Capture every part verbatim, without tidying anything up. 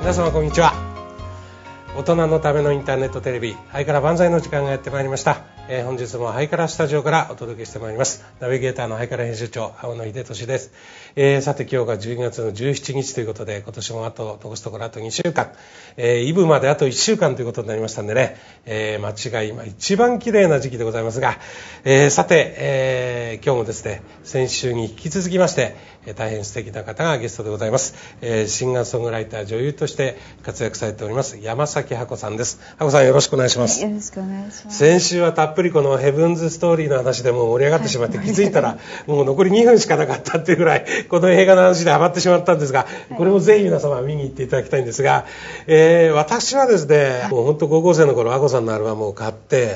皆様こんにちは。大人のためのインターネットテレビハイカラ万歳の時間がやってまいりました。えー、本日もハイカラスタジオからお届けしてまいります。ナビゲーターのハイカラ編集長青野秀俊です。えー、さて今日がじゅうにがつのじゅうしちにちということで、今年もあと残すところあとにしゅうかん、えー、イブまであといっしゅうかんということになりましたんでね、えー、間違い今一番綺麗な時期でございますが、えー、さて、えー、今日もですね先週に引き続きまして、えー、大変素敵な方がゲストでございます。えー、シンガーソングライター女優として活躍されております山崎ハコさんです。ハコさんよろしくお願いします。 よろしくお願いします。 先週はたっぷりこのヘブンズストーリーの話でもう盛り上がってしまって、はい、気づいたらもう残りにふんしかなかったっていうぐらいこの映画の話でハマってしまったんですが、これもぜひ皆様見に行っていただきたいんですが、えー、私はですねもう本当高校生の頃ハコさんのアルバムを買って、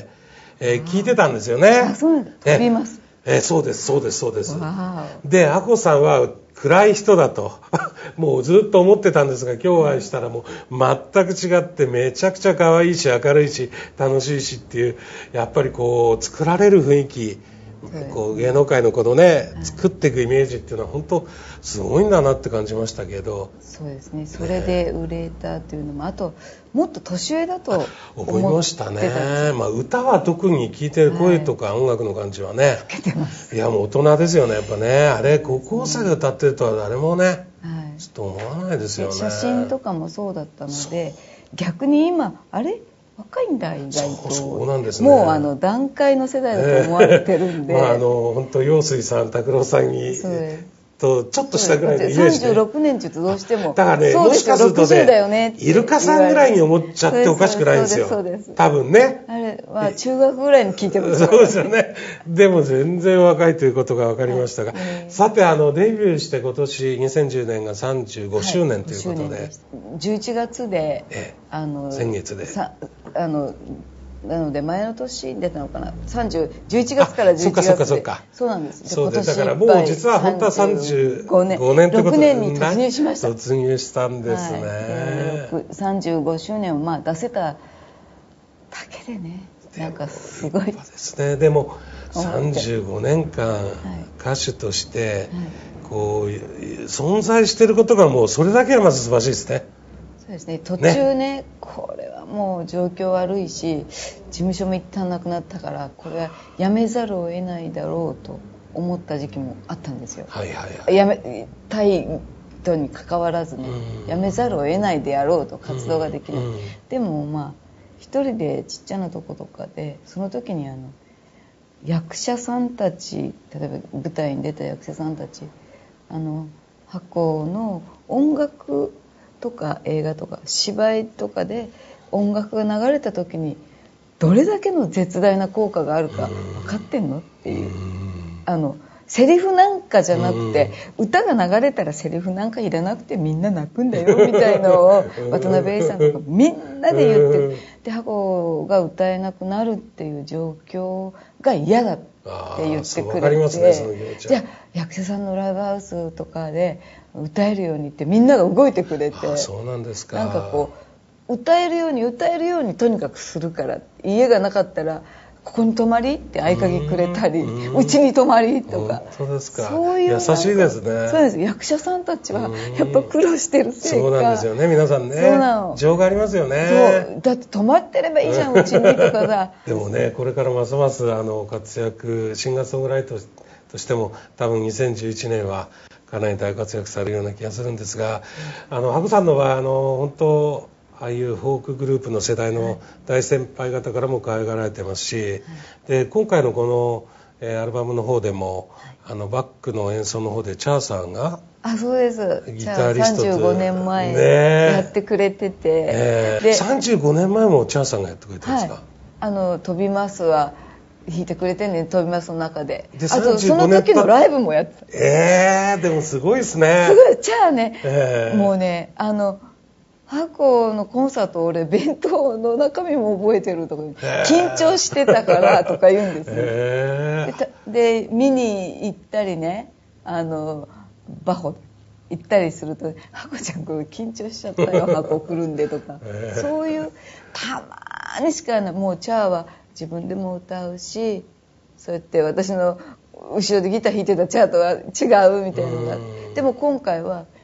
えー、聞いてたんですよね。 あ、そうなんです。飛びます。 えー、そうですそうですそうです。でハコさんは暗い人だともうずっと思ってたんですが、今日お会いしたらもう全く違ってめちゃくちゃ可愛いし明るいし楽しいしっていう、やっぱりこう作られる雰囲気、こう芸能界のこのね作っていくイメージっていうのは本当すごいんだなって感じましたけど。 そうですね、それで売れたというのも、あともっと年上だと思いましたね。まあ、歌は特に聴いてる声とか音楽の感じはね、 老けてます。 いやもう大人ですよねやっぱね。あれ高校生が歌ってるとは誰もね、はい、ちょっと思わないですよね。 写真とかもそうだったので、逆に今あれ若いんだ意外と。 そうなんですね。 もうあの段階の世代だと思われてるんで、 えーまあ、あの本当陽水さん拓郎さんにとちょっとしたぐらいのイメージで、 さんじゅうろくねんって言うとどうしてもだからね、もしかするとねイルカさんぐらいに思っちゃっておかしくないんですよ。 そうです、そうです、 多分ね。 あれは中学ぐらいに聞いてます、 ね、そうですよね。でも全然若いということが分かりましたが、はい、さてあのデビューして今年にせんじゅうねんがさんじゅうごしゅうねんということで、はい、 じゅういちがつで、 ええ、 あの先月でさあのなので前の年出たのかな、さんじゅう、じゅういちがつからじゅういちがつで。 そうかそうかそうか。 そうなんです。 そうです。だからもう実は本当はさんじゅうごねんということでろくねんに突入しました。 突入したんですね。 はい、さんじゅうごしゅうねんをまあ出せただけでね、なんかすごいですね。でもさんじゅうごねんかん歌手としてこう存在していることがもうそれだけはまず素晴らしいですね。 そうですね、途中 ね, ねこれはもう状況悪いし事務所も一旦なくなったからこれはやめざるを得ないだろうと思った時期もあったんですよ。 はいはいはい、 やめたい人に関わらずね、やめざるを得ないであろうと、活動ができない、うんうん、でもまあ一人でちっちゃなとことかでその時にあの役者さんたち、例えば舞台に出た役者さんたち、あの箱の音楽とか映画とか芝居とかで音楽が流れた時にどれだけの絶大な効果があるか分かってんのっていう、あのセリフなんかじゃなくて歌が流れたらセリフなんかいらなくてみんな泣くんだよみたいのを渡辺栄さんとかみんなで言ってる。で箱が歌えなくなるっていう状況が嫌だって言ってくれて、ね、じゃあ役者さんのライブハウスとかで歌えるようにってみんなが動いてくれて、 あ、そうなんですか。 なんかこう歌えるように歌えるようにとにかくするから、家がなかったらここに泊まりって合鍵くれたり、うちに泊まりとか。 そうですか。 そういう優しいですね。 そうです。役者さんたちはやっぱ苦労してるせいか。 そうなんですよね、皆さんね。 そうなの。 情がありますよね。 そう。だって泊まってればいいじゃんうちにとかさ。 でもね、これからますますあの活躍、シンガーソングライターとしても多分にせんじゅういちねんはかなり大活躍されるような気がするんですが、あのハコさんの場合あの本当ああいうフォークグループの世代の大先輩方からも可愛がられてますし、はい、で今回のこの、えー、アルバムの方でも、はい、あのバックの演奏の方でチャーさんが、 あ、そうです、 ギタリストとさんじゅうごねんまえやってくれてて、 ね、でさんじゅうごねんまえもチャーさんがやってくれてるんですか。はい、 あの飛びますは弾いてくれてんねん、飛びますの中で。 であとその時のライブもやってた。 えー、でもすごいですね。 すごい。チャーね、 えー、 もうね、あの箱のコンサート俺弁当の中身も覚えてるとか、緊張してたからとか言うんですよ。 えー、で, で見に行ったりね、あのバホ行ったりすると「ハコちゃんこれ緊張しちゃったよ箱来るんで」とか、えー、そういうたまにしかない。もうチャーは自分でも歌うし、そうやって私の後ろでギター弾いてたチャーとは違うみたいなのが、でも今回は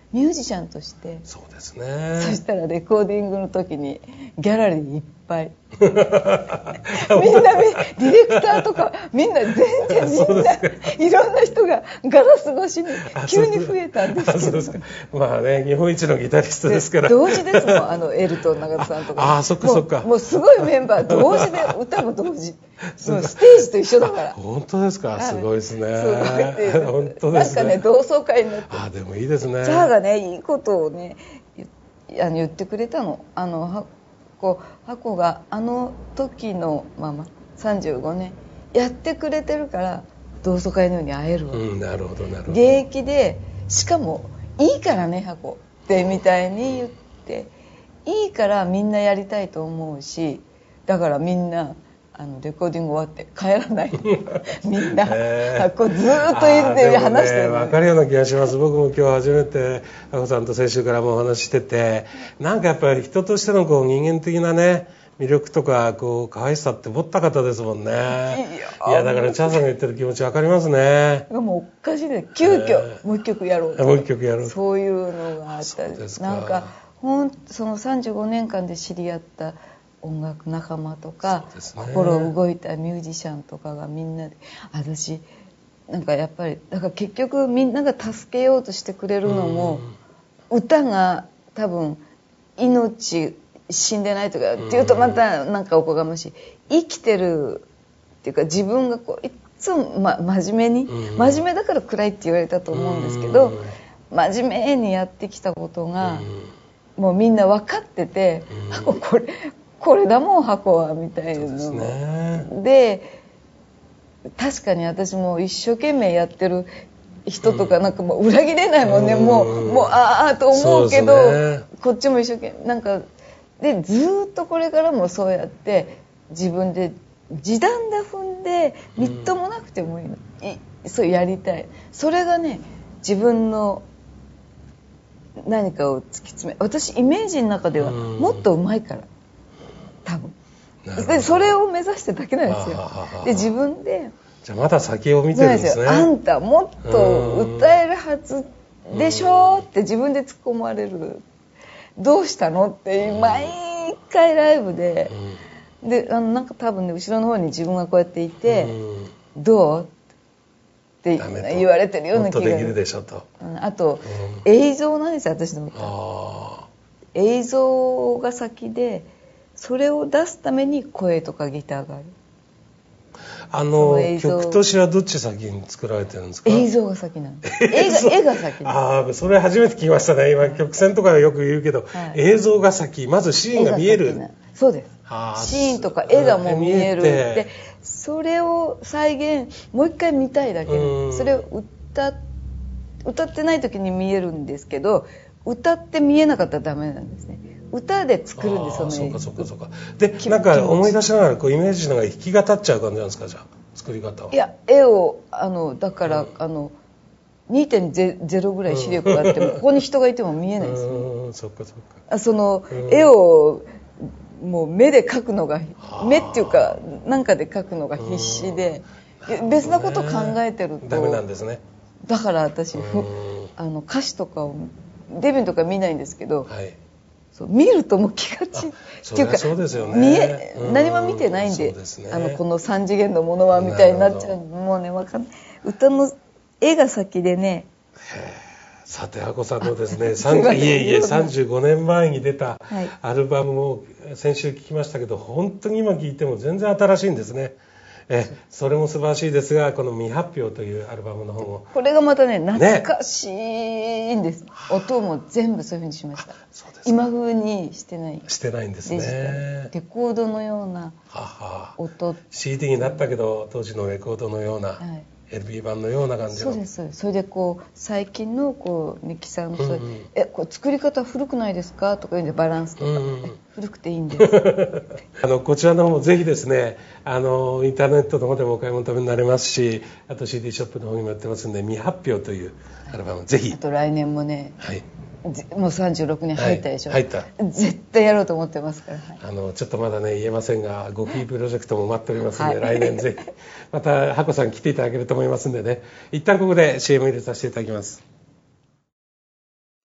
ミュージシャンとして。 そうですね。 そしたらレコーディングの時にギャラリーいっぱいみんなディレクターとかみんな全然みんないろんな人がガラス越しに急に増えたんですけど。そうですか。 まあね、日本一のギタリストですから。 同時ですもん、あのエルトン永田さんとか。 ああ、そっかそっか。 もうすごいメンバー同時で歌も同時。もうステージと一緒だから。 本当ですか。すごいですね。 すごいっていう。 本当ですね。 なんかね、同窓会になって。 ああ、でもいいですね。 チャーがね、いいことをね、あの言ってくれたの。あのはこうハコがあの時のままさんじゅうごねんやってくれてるから同窓会のように会えるわ、うん、 なるほどなるほど。 現役でしかもいいからねハコってみたいに言っていいからみんなやりたいと思うし、だからみんなあのレコーディング終わって帰らないみんな、えー、こうずーっと言って、話してる、 ね、分かるような気がします。僕も今日初めてハコさんと先週からもお話ししてて、なんかやっぱり人としてのこう人間的なね魅力とかこう可愛さって持った方ですもんね。いやだからチャーさんが言ってる気持ち分かりますね。 もうおかしいで急遽、えー、もう一曲やろうともう一曲やろうそういうのがあったり、なんかほんそのさんじゅうごねんかんで知り合った音楽仲間とか、ね、心動いたミュージシャンとかがみんなで、私なんかやっぱりだから結局みんなが助けようとしてくれるのも、歌が多分命死んでないとかっていうとまたなんかおこがましい、生きてるっていうか自分がこういつも、ま、真面目に、真面目だから暗いって言われたと思うんですけど、真面目にやってきたことがもうみんな分かってて、これこれだもん箱はみたいなの で, ね、で確かに私も一生懸命やってる人とかなんかもう裏切れないもんね、うん、もうもうああと思うけど、ね、こっちも一生懸命なんかでずっとこれからもそうやって自分で地団打踏んでみっともなくてもいいの、うん、そうやりたい。それがね自分の何かを突き詰め、私イメージの中ではもっとうまいから多分でそれを目指してるだけなんですよ。で自分でじゃあまだ先を見てるんですね。 あんたもっと歌えるはずでしょって自分で突っ込まれる。どうしたのって毎回ライブで、であのなんか多分ね後ろの方に自分がこうやっていて、どうって言われてるような気が。 もっとできるでしょと。 あと映像なんですよ私の歌。映像が先で。それを出すために声とかギターがある。 あの曲と詩はどっち先に作られてるんですか？ 映像が先なんです。絵が絵が先なん。 ああ、それ初めて聞きましたね。今曲線とかよく言うけど、はい、映像が先、まずシーンが見える。 そうです。シーンとか絵がもう見える。で、それを再現もう一回見たいだけで、それを歌歌ってない時に見えるんですけど、歌って見えなかったらダメなんですね。歌で作るんですよね。 そうかそうかそうか。でなんか思い出しながらこうイメージしながら弾き語っちゃう感じなんですか、じゃあ作り方は。 いや絵をあのだから、うん、あの にてんゼロ ぐらい視力があっても、うん、ここに人がいても見えないですよ、ね。うん、そっかそっか。その、うん、絵をもう目で描くのが目っていうかなんかで描くのが必死で、うん、別なこと考えてるとダメなんですね。 だから私、うん、あの歌詞とかをデビューとか見ないんですけど。はい、そう見るともう気がちっていうかそうですよね、 見え何も見てないん で, で、ね、あのこのさん次元のものはみたいになっちゃう。もうね分かんない。歌の絵が先でね。 さてハコさんのですねいえいえさんじゅうごねんまえに出たアルバムを先週聞きましたけど、本当に今聞いても全然新しいんですね。えそれも素晴らしいですが、この未発表というアルバムの方もこれがまたね懐かしいんです、ね、音も全部そういう風にしました。そうです、今風にしてないしてないんですね。 レコードのような音、 シーディー になったけど当時のレコードのような、はい、エルピー 版のような感じの。 そうです。それでこう最近のこうミキさんの、うんうん、えこう作り方古くないですかとか言うんでバランスとか、うんうん、古くていいんですあのこちらの方もぜひですね、あのインターネットの方でもお買い求めになれますし、あと シーディー ショップの方にもやってますんで、未発表というアルバム、はい、ぜひ。あと来年もね、はい、もうさんじゅうろくねん入ったでしょ、 はい、入った。 絶対やろうと思ってますから、はい、 あのちょっとまだね言えませんが、ごキープロジェクトも待っておりますので、はい、来年ぜひまたハコさん来ていただけると思いますんでね。一旦ここで シーエム 入れさせていただきます。